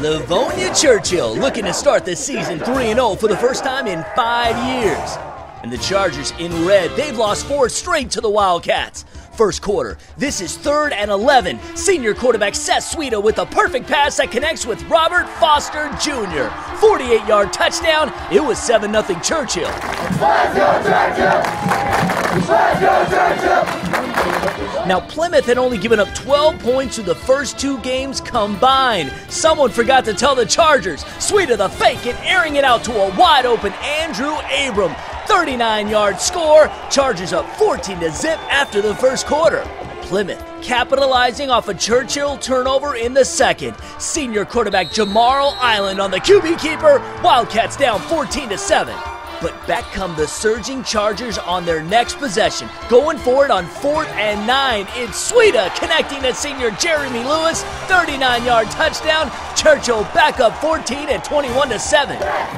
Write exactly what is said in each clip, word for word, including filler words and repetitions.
Livonia Churchill looking to start the season three and oh for the first time in five years. And the Chargers in red, they've lost four straight to the Wildcats. First quarter, this is third and eleven. Senior quarterback Seth Suida with a perfect pass that connects with Robert Foster Junior forty-eight yard touchdown. It was seven nothing Churchill. Let's go Churchill! Let's go Churchill! Now, Plymouth had only given up twelve points through the first two games combined. Someone forgot to tell the Chargers. Suida the fake and airing it out to a wide open Andrew Abram. thirty-nine yard score. Chargers up fourteen to zip after the first quarter. Plymouth capitalizing off a Churchill turnover in the second. Senior quarterback Jamarl Island on the Q B keeper. Wildcats down fourteen to seven. But back come the surging Chargers on their next possession. Going for it on fourth and nine. It's Suida connecting to senior Jeremy Lewis. thirty-nine yard touchdown. Churchill back up fourteen and twenty-one to seven.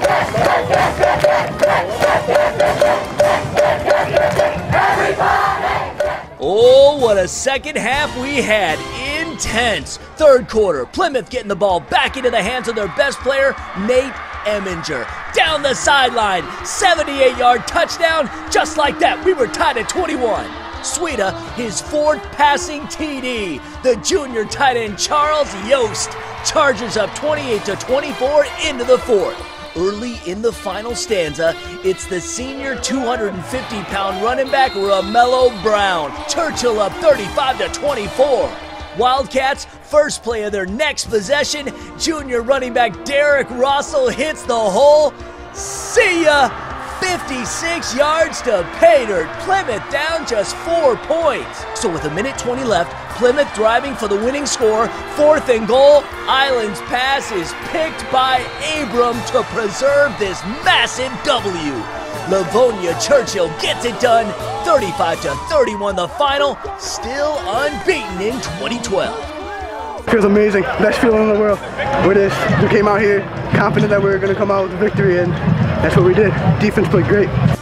Oh, what a second half we had. Intense. Third quarter, Plymouth getting the ball back into the hands of their best player, Nate Eminger. Down the sideline, seventy-eight yard touchdown. Just like that, we were tied at twenty-one. Suida, his fourth passing T D. The junior tight end Charles Yost. Chargers up twenty-eight to twenty-four into the fourth. Early in the final stanza, it's the senior two hundred fifty pound running back Romello Brown. Churchill up thirty-five to twenty-four. Wildcats, first play of their next possession, junior running back Derek Russell hits the hole. See ya! fifty-six yards to pay dirt. Plymouth down just four points. So with a minute twenty left, Plymouth driving for the winning score. Fourth and goal. Island's pass is picked by Abram to preserve this massive W. Livonia Churchill gets it done. thirty-five to thirty-one the final. Still unbeaten in twenty twelve. Feels amazing. Best feeling in the world. We're just, we came out here confident that we were going to come out with a victory, and that's what we did. Defense played great.